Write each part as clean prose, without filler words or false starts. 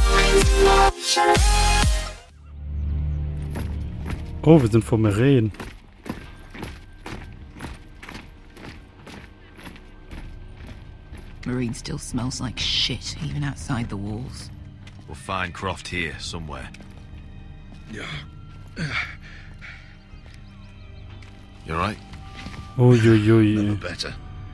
Oh, wir sind vor Meren. Marine still smells like shit, even outside the walls. We'll find Croft here, somewhere. Yeah. You alright? Never better.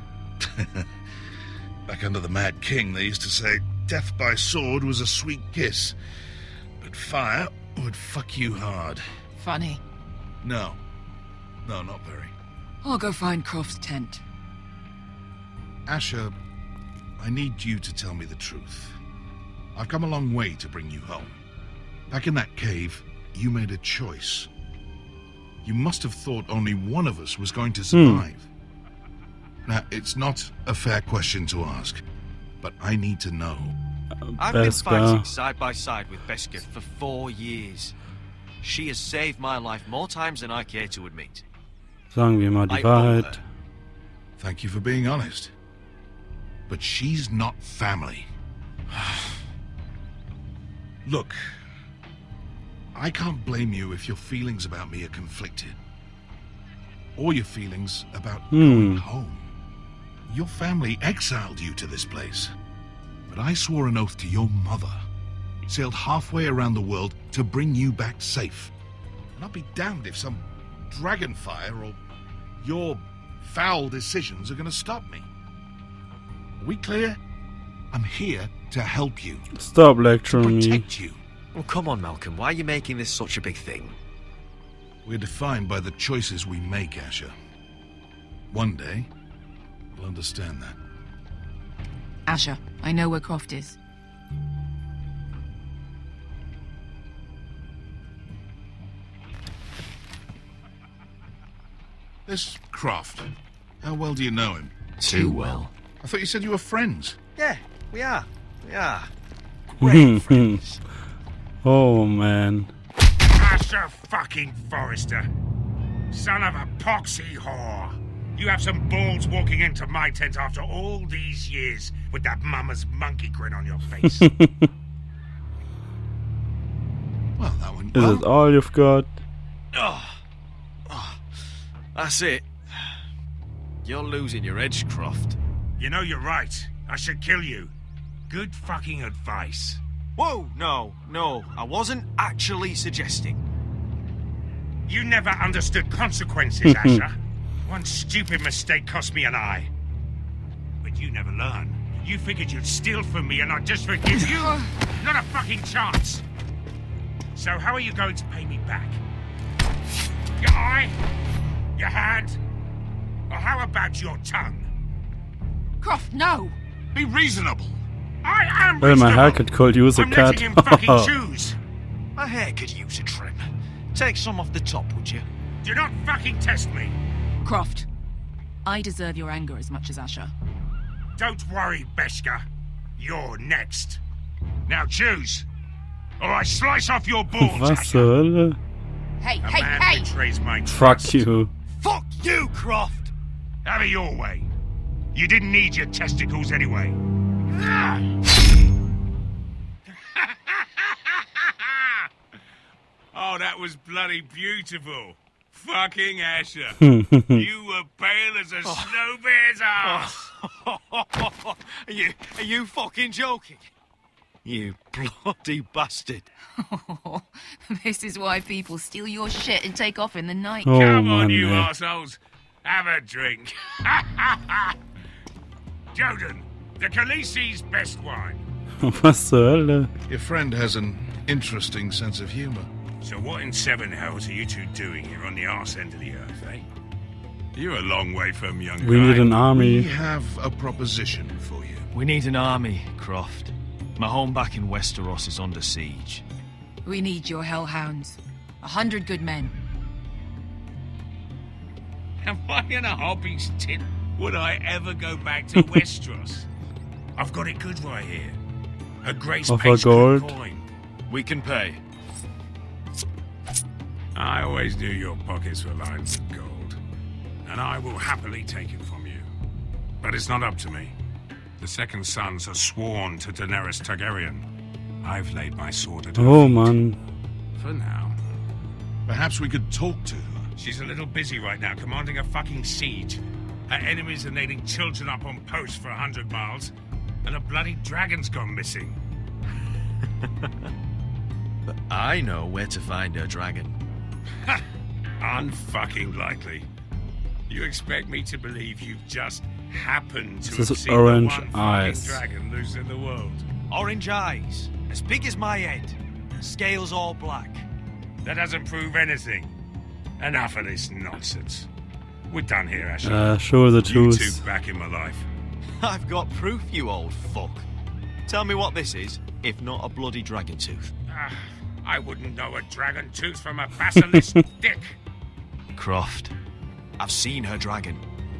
Back under the Mad King, they used to say death by sword was a sweet kiss, but fire would fuck you hard. Funny. No, not very. I'll go find Croft's tent. Asher, I need you to tell me the truth. I've come a long way to bring you home. Back in that cave, you made a choice. You must have thought only one of us was going to survive. Now, it's not a fair question to ask, but I need to know. I've been fighting side by side with Beskha for 4 years. She has saved my life more times than I care to admit. Sagen wir mal die Wahrheit. Thank you for being honest. But she's not family. Look, I can't blame you if your feelings about me are conflicted. Or your feelings about going home. Your family exiled you to this place. But I swore an oath to your mother. Sailed halfway around the world to bring you back safe. And I'll be damned if some dragonfire or your foul decisions are going to stop me. Are we clear? I'm here to help you. Stop lecturing to me. protect you. Well, come on, Malcolm. Why are you making this such a big thing? We're defined by the choices we make, Asher. One day, we'll understand that. Asher, I know where Croft is. This Croft, how well do you know him? Too well. I thought you said you were friends. Yeah, we are. We are. Great friends. Oh man. Asher fucking Forrester. Son of a poxy whore. You have some balls walking into my tent after all these years with that mama's monkey grin on your face. Well, that went Is well. it all you've got? That's it. You're losing your edge, Croft. You know you're right. I should kill you. Good fucking advice. Whoa, no. I wasn't actually suggesting. You never understood consequences, Asher. One stupid mistake cost me an eye. But you never learn. You figured you'd steal from me and I'd just forgive you? Not a fucking chance. So how are you going to pay me back? Your eye? Your hand? Or how about your tongue? Croft, no! Be reasonable. I am Well, my reasonable. hair could use a I'm cat. letting him fucking choose. My hair could use a trim. Take some off the top, would you? Do not fucking test me. Croft, I deserve your anger as much as Asher. Don't worry, Beskha. You're next. Now choose, or I slice off your balls. Was Asher. zur Hölle? Hey, A hey, man hey! betrays my Fuck trust. you. Fuck you, Croft! Have it your way. You didn't need your testicles anyway. Oh, that was bloody beautiful. Fucking Asher. You were pale as a snow bear's ass. Are you fucking joking? You bloody bastard. This is why people steal your shit and take off in the night. Oh Come on, Mann, you ey. assholes. Have a drink. Joden, the Khaleesi's best wine. Was zur Hölle? Your friend has an interesting sense of humor. So what in seven hells are you two doing here on the arse end of the earth, eh? You're a long way from young We need an We army. have a proposition for you. We need an army, Croft. My home back in Westeros is under siege. We need your hellhounds. 100 good men. Am I in a hobby's tit? Would I ever go back to Westeros? I've got it good right here. A Grace Offer Pace gold. coin. We can pay. I always knew your pockets were lined with gold, and I will happily take it from you. But it's not up to me. The Second Sons are sworn to Daenerys Targaryen. I've laid my sword at her Oh feet. Mann. For now. Perhaps we could talk to her. She's a little busy right now, commanding a fucking siege. Her enemies are nailing children up on posts for 100 miles, and a bloody dragon's gone missing. But I know where to find her dragon. Ha! Unfucking likely. You expect me to believe you've just happened to This have is seen orange the one eyes. fucking dragon loose in the world? Orange eyes, as big as my head. Scales all black. That doesn't prove anything. Enough of this nonsense. We're done here, Asher. Show the You truth. two back in my life. I've got proof, you old fuck. Tell me what this is, if not a bloody dragon tooth. I wouldn't know a dragon tooth from a basilisk dick. Croft, I've seen her dragon.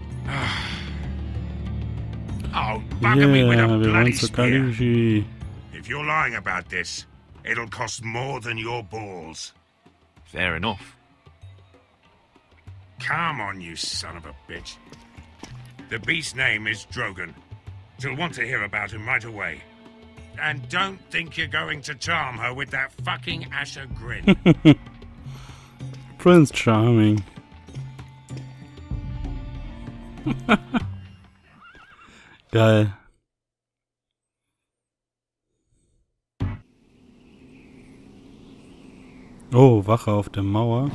Oh, bugger me with a Yeah, wir bloody wollen zur spear. Kaliji. If you're lying about this, it'll cost more than your balls. Fair enough. Come on, you son of a bitch. The beast's name is Drogon. She'll want to hear about him right away. And don't think you're going to charm her with that fucking Asher grin. Prince Charming. Geil. Oh, Wache auf der Mauer.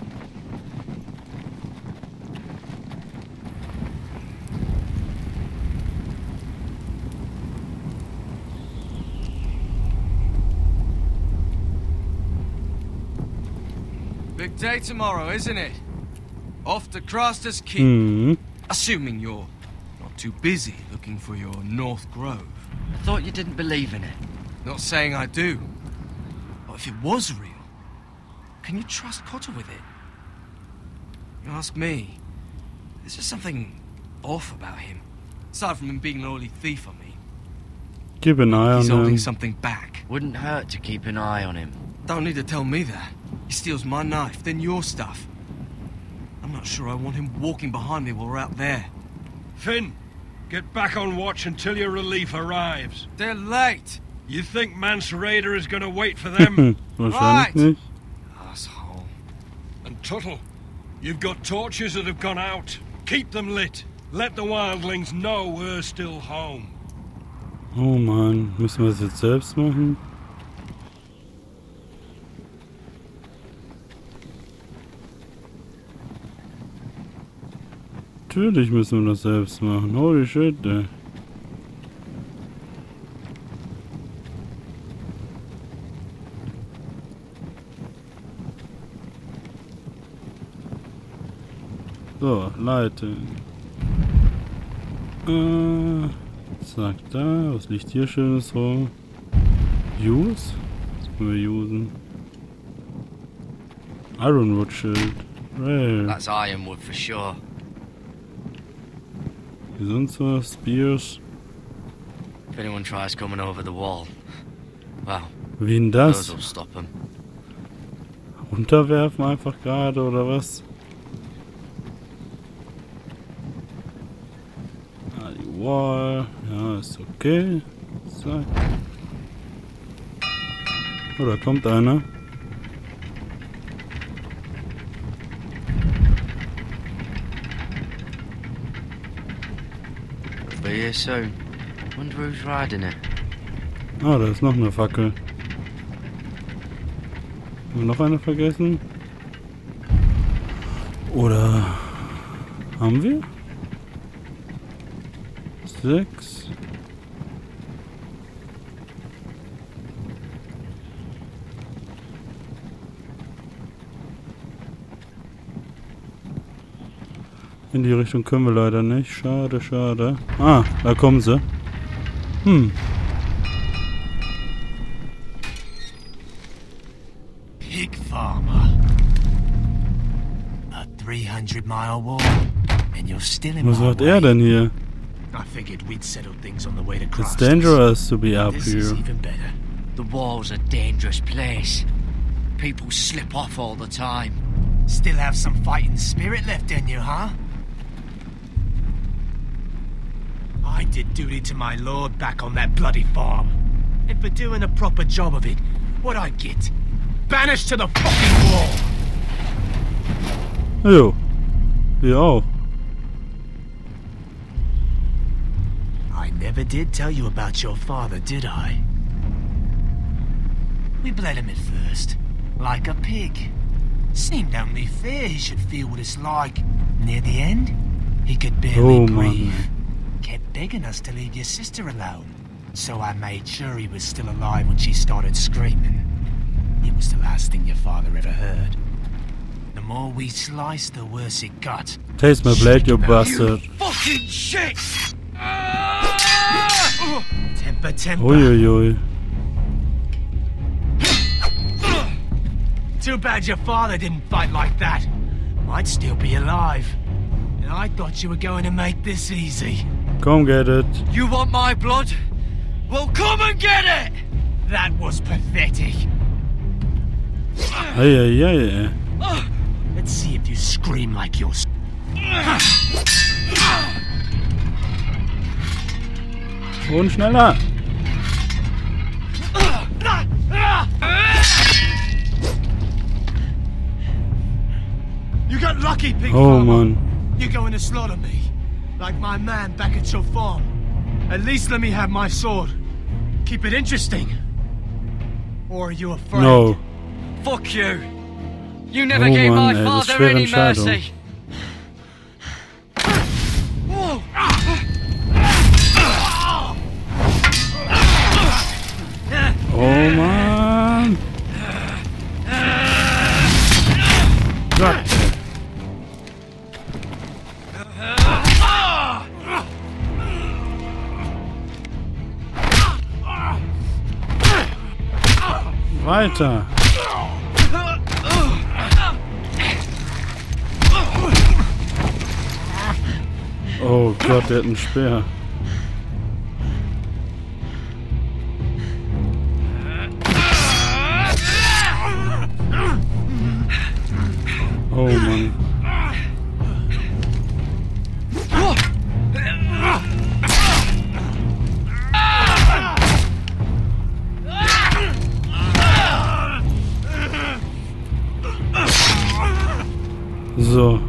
Big day tomorrow, isn't it? Off to Craster's Keep. Hm. Assuming you're not too busy looking for your North Grove. I thought you didn't believe in it. Not saying I do. But if it was real, can you trust Cotter with it? You ask me, there's just something off about him. Aside from him being an oily thief on me. Keep an eye on He's holding him. something back. Wouldn't hurt to keep an eye on him. Don't need to tell me that. He steals my knife, then your stuff. I'm not sure I want him walking behind me while we're out there. Finn, get back on watch until your relief arrives. They're late! You think Mance Rayder is gonna wait for them? Wahrscheinlich Right. nicht. Asshole. And Tuttle, you've got torches that have gone out. Keep them lit. Let the wildlings know we're still home. Oh Mann, müssen wir das jetzt selbst machen? Natürlich müssen wir das selbst machen. Holy shit, ey. So, Leute. Zack, da. Was liegt hier Schönes rum? Use? Was können wir usen? Ironwood Schild. Rail. That's ironwood for sure. Hier sonst was? Spears. If anyone tries coming over the wall, well, Wie denn those das? will stop them. Runterwerfen einfach gerade oder was? Ah, die Wall. Ja, ist okay. Zack. Oh, da kommt einer. Be here soon. Wonder who's riding it. Ah, da ist noch eine Fackel. Haben wir noch eine vergessen? Oder haben wir? 6. In die Richtung können wir leider nicht. Schade, schade. Ah, da kommen sie. Pig farmer. A 300-mile walk, and you're still in Was my macht way. er denn hier? I figured we'd settled things on the way to It's Craster's. dangerous to be up This is here. even better. The wall's a dangerous place. People slip off all the time. Still have some fighting spirit left in you, huh? I did duty to my lord back on that bloody farm. And for doing a proper job of it, what I get? Banished to the fucking wall! Jo. Wir auch. I never did tell you about your father, did I? We bled him at first, like a pig. Seemed only fair he should feel what it's like. Near the end, he could barely breathe. Kept begging us to leave your sister alone. So I made sure he was still alive when she started screaming. It was the last thing your father ever heard. The more we sliced, the worse it got. Taste my blade, you bastard. Fucking shit! Temper, temper. Uiuiui. Too bad your father didn't fight like that. Might still be alive. And I thought you were going to make this easy. Come get it. You want my blood? Well, come and get it! That was pathetic. Hey, hey, hey. Let's see if you scream like yours. Und schneller. You got lucky, pig Oh, farmer. Mann. You're going to slaughter me, like my man back at your farm. At least let me have my sword. Keep it interesting. Or are you afraid? No. Fuck you. You never Oh, gave Mann, my ey, das ist father schwere any Entscheidung. mercy. Oh, Mann. Gott. Weiter. Oh Gott, der hat einen Speer. Oh Mann. So.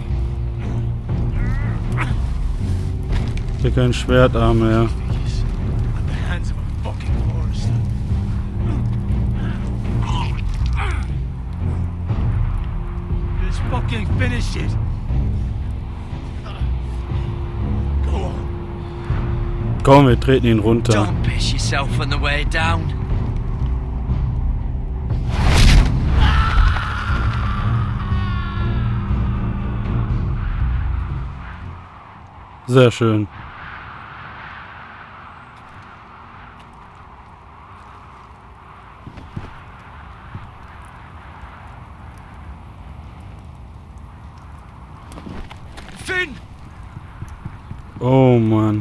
Hier kein Schwertarm mehr. Just fucking finish it. Go on. Komm, wir treten ihn runter. Don't piss yourself on the way down. Sehr schön. Finn! Oh Mann.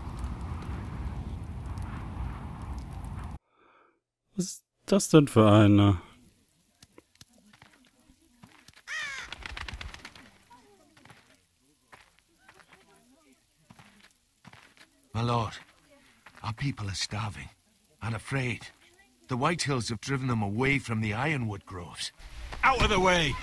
Was ist das denn für einer? My lord, our people are starving and afraid. The Whitehills have driven them away from the ironwood groves. Out of the way!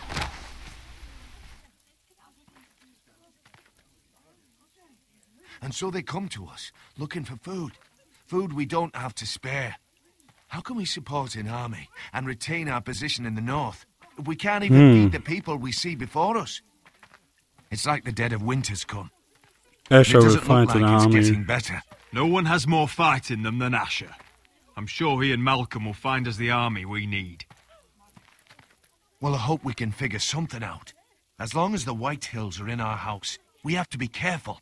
And so they come to us, looking for food. Food we don't have to spare. How can we support an army and retain our position in the north if we can't even feed the people we see before us? It's like the dead of winter's come. Asher It will doesn't find look an like it's army. getting better. No one has more fight in them than Asher. I'm sure he and Malcolm will find us the army we need. Well, I hope we can figure something out. As long as the Whitehills are in our house, we have to be careful.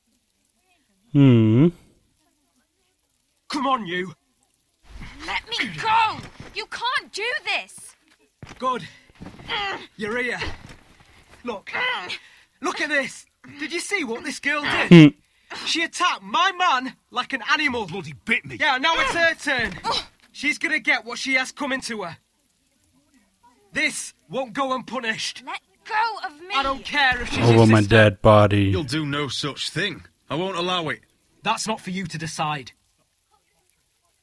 Hmm. Come on, you. Let me go! You can't do this! Good. You're here. Look. Look at this. Did you see what this girl did? She attacked my man like an animal. Bloody bit me. Yeah, now it's her turn. She's gonna get what she has coming to her. This won't go unpunished. Let go of me! I don't care if she's Over your my sister. dead body. You'll do no such thing. I won't allow it. That's not for you to decide.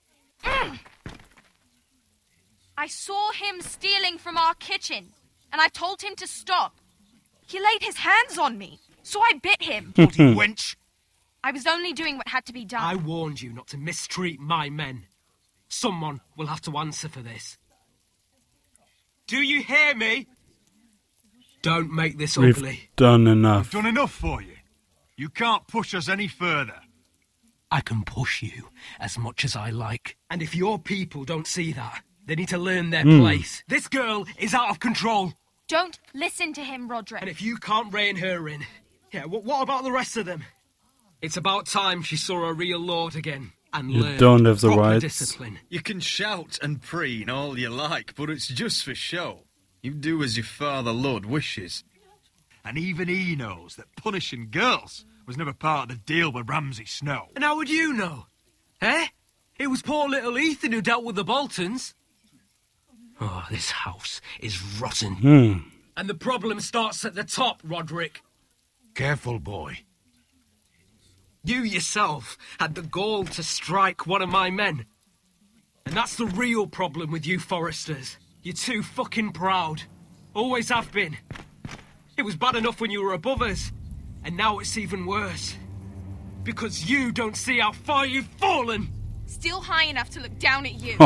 I saw him stealing from our kitchen, and I told him to stop. He laid his hands on me, so I bit him. Bloody wench! I was only doing what had to be done. I warned you not to mistreat my men. Someone will have to answer for this. Do you hear me? Don't make this We've ugly. done enough. Done enough for you. You can't push us any further. I can push you as much as I like. And if your people don't see that, they need to learn their place. This girl is out of control. Don't listen to him, Roderick. And if you can't rein her in, what about the rest of them? It's about time she saw a real lord again and You learned don't have the proper rights. discipline. You can shout and preen all you like, but it's just for show. You do as your father Lord wishes. And even he knows that punishing girls was never part of the deal with Ramsay Snow. And how would you know? Eh? It was poor little Ethan who dealt with the Boltons. Oh, this house is rotten. And the problem starts at the top, Roderick. Careful, boy. You yourself had the gall to strike one of my men. And that's the real problem with you Forresters. You're too fucking proud. Always have been. It was bad enough when you were above us. And now it's even worse. Because you don't see how far you've fallen. Still high enough to look down at you.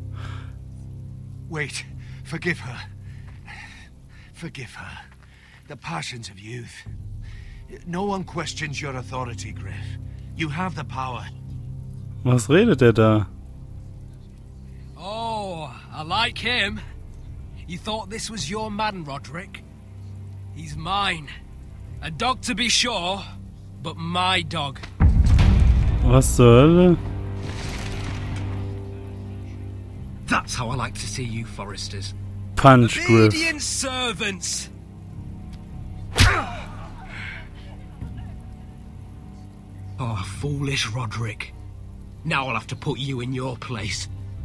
Wait. Forgive her. Forgive her. The passions of youth. No one questions your authority, Griff. You have the power. Was redet da? Oh, I like him. You thought this was your man, Roderick? He's mine. A dog to be sure, but my dog. Was zur Hölle? That's how I like to see you, Forresters. Punch Griff. Obedient servants. Oh, foolish Roderick. Now I'll have to put you in your place.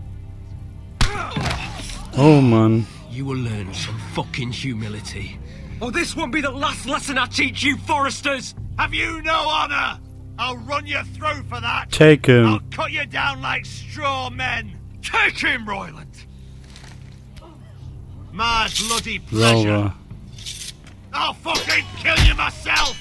Oh Mann. You will learn some fucking humility. Oh, this won't be the last lesson I teach you, Forresters! Have you no honor? I'll run you through for that. Take him. I'll cut you down like straw men. Take him, Royland. My bloody pleasure. Sauber. I'll fucking kill you myself.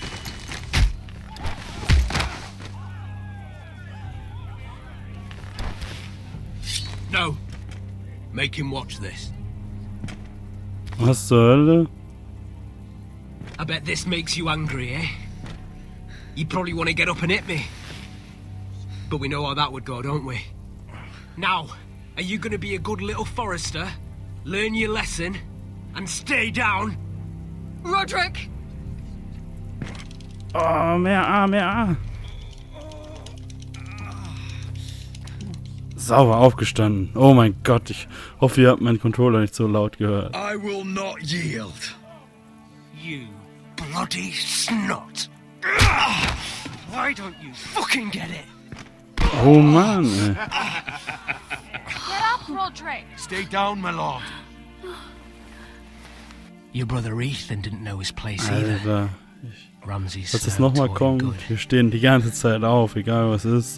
No. Make him watch this. Was zur Hölle? I bet this makes you angry, eh? You probably want to get up and hit me. But we know how that would go, don't we? Now, are you going to be a good little Forrester, learn your lesson, and stay down? Roderick! Oh, mehr A, mehr A. Sauber aufgestanden. Oh mein Gott, ich hoffe, ihr habt meinen Controller nicht so laut gehört. I will not yield. You bloody snot! Why don't you fucking get it? Oh Mann, ey. Get up, Roderick! Stay down, my lord. Your brother Ethan didn't know his place either. Alter. Ramsay's Dass das nochmal kommt. Wir stehen die ganze Zeit auf, egal was ist.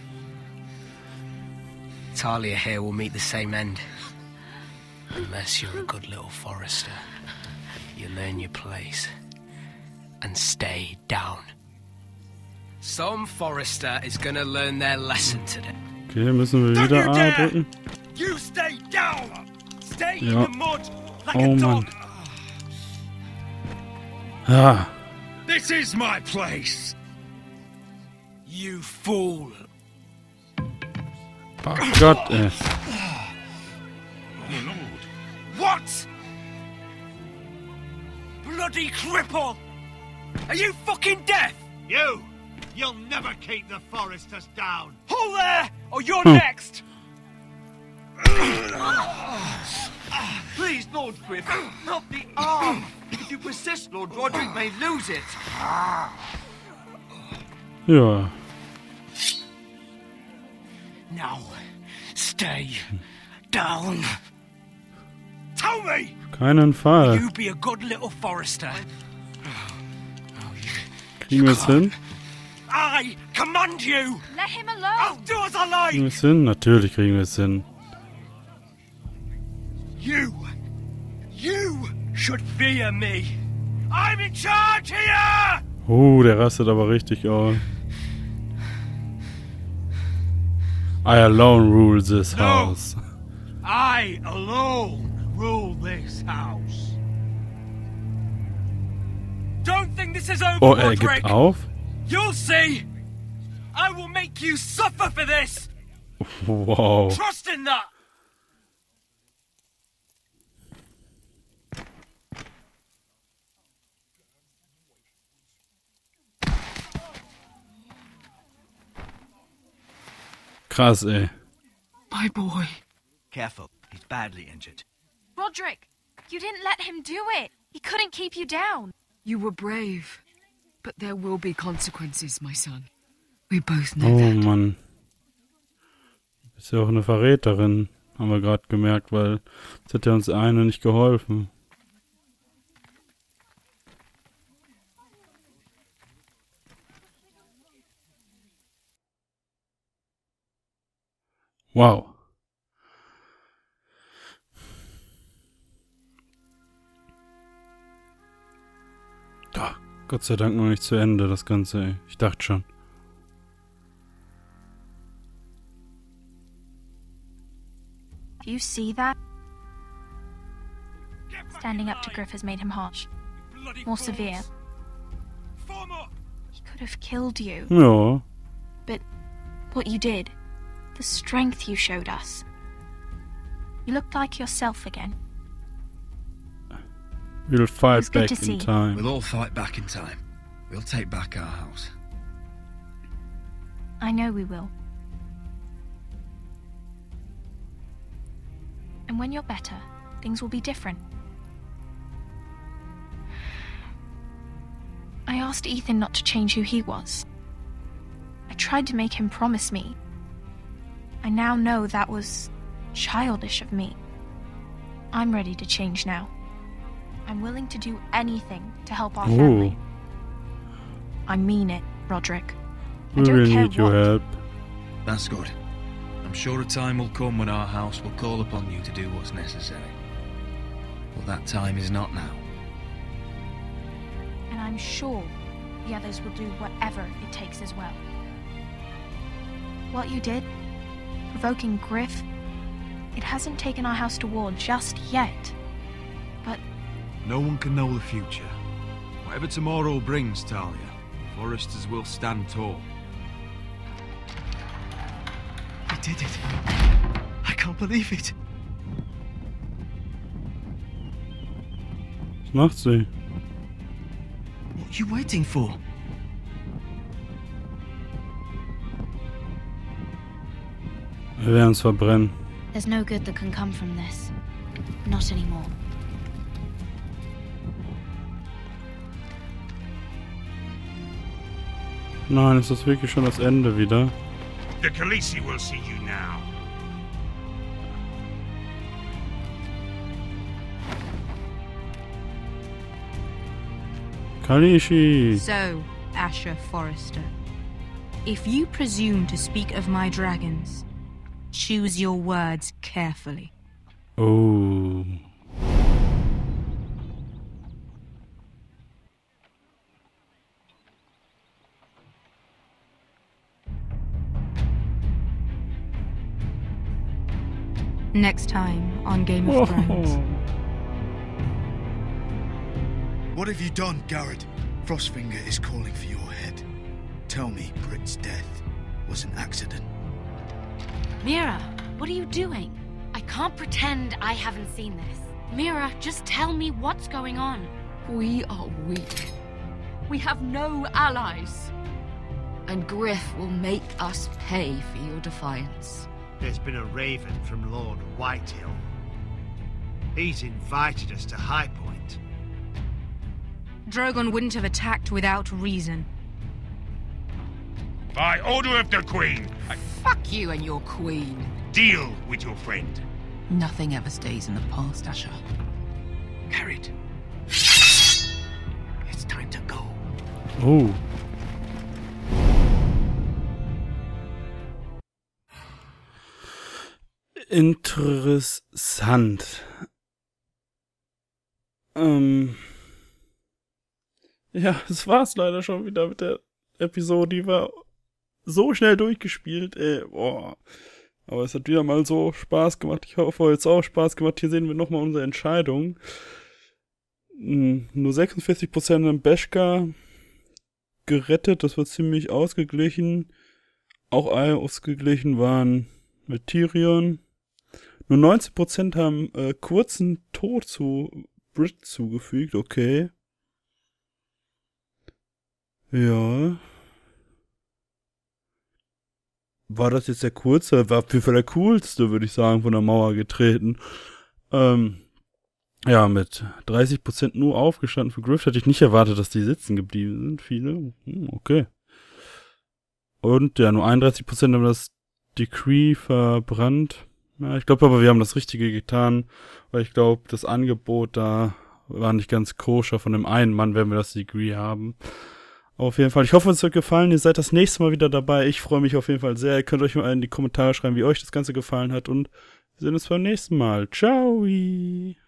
Talia here will meet the same end. Unless you're a good little Forrester. You learn your place. And stay down. Some Forrester is gonna learn their lesson today. Okay, müssen wir wieder A drücken. You stay down. Stay Ja. in the mud like Oh a dog. Mann. Ah. This is my place. You fool. Oh Gott, ey. What? Bloody cripple! Are you fucking deaf? You'll never keep the Forresters down. Hold there, or you're next! Please, Lord Griff, not the arm. If you persist, Lord Roderick may lose it. Ja. Now, stay down. Tell me! Auf keinen Fall. You be a good little Forrester. Kriegen wir es hin? I command you! Let him I'll alone! do as I like! Kriegen wir es hin? Natürlich kriegen wir es hin. You should fear me. I'm in charge here! Der rastet aber richtig aus. I alone rule this house. I alone rule this house. Don't think this is over, Oh, er Roderick. gibt auf? You'll see. I will make you suffer for this. Wow. Trust in that. Krass, ey. My boy. Careful, he's badly injured. Roderick, you didn't let him do it. He couldn't keep you down. You were brave. But there will be consequences, my son. We both know Oh, that. Mann. Du bist ja auch eine Verräterin, haben wir gerade gemerkt, weil es hat ja uns eine nicht geholfen. Wow. Ja, Gott sei Dank noch nicht zu Ende, das Ganze, ey. Ich dachte schon. Do you see that? Standing up to Griff has made him harsh. More severe. He could have killed you. Ja. But what you did, the strength you showed us. You looked like yourself again. We'll fight It's good back to see. in time. We'll all fight back in time. We'll take back our house. I know we will. And when you're better, things will be different. I asked Ethan not to change who he was. I tried to make him promise me. I now know that was childish of me. I'm ready to change now. I'm willing to do anything to help our family. I mean it, Roderick. I We don't really care need your what. help. That's good. I'm sure a time will come when our house will call upon you to do what's necessary. But that time is not now. And I'm sure the others will do whatever it takes as well. What you did, provoking Griff, it hasn't taken our house to war just yet. But no one can know the future. Whatever tomorrow brings, Talia, Foresters will stand tall. I did it. I can't believe it. Was macht sie? What are you waiting for? Wir werden uns verbrennen. There's no good that can come from this. Not anymore. Nein, ist das wirklich schon das Ende wieder? The Khaleesi will see you now. Khaleesi! So, Asher Forrester, if you presume to speak of my dragons, choose your words carefully. Oh. Next time on Game of Thrones. What have you done, Garrett? Frostfinger is calling for your head. Tell me Britt's death was an accident. Mira, what are you doing? I can't pretend I haven't seen this. Mira, just tell me what's going on. We are weak. We have no allies. And Griff will make us pay for your defiance. There's been a raven from Lord Whitehill. He's invited us to High Point. Drogon wouldn't have attacked without reason. By order of the Queen, Fuck you and your queen. deal with your friend. Nothing ever stays in the past, Asher. Garrett. It's time to go. Oh. interessant. Ja, das war's leider schon wieder mit der Episode. Die war so schnell durchgespielt, boah. Aber es hat wieder mal so Spaß gemacht. Ich hoffe, euch hat's auch Spaß gemacht. Hier sehen wir nochmal unsere Entscheidung. Nur 46% haben Beskar gerettet. Das war ziemlich ausgeglichen. Auch ausgeglichen waren mit Tyrion. Nur 19% haben kurzen Tod zu Brit zugefügt. Okay. Ja. War das jetzt der kurze? War auf jeden Fall der coolste, würde ich sagen, von der Mauer getreten. Ja, mit 30% nur aufgestanden für Griff. Hätte ich nicht erwartet, dass die sitzen geblieben sind. Viele. Okay. Und ja, nur 31% haben das Decree verbrannt. Ja, ich glaube aber, wir haben das Richtige getan, weil ich glaube, das Angebot da war nicht ganz koscher. Von dem einen Mann, wenn wir das Decree haben. Auf jeden Fall. Ich hoffe, es hat gefallen. Ihr seid das nächste Mal wieder dabei. Ich freue mich auf jeden Fall sehr. Ihr könnt euch mal in die Kommentare schreiben, wie euch das Ganze gefallen hat. Und wir sehen uns beim nächsten Mal. Ciao!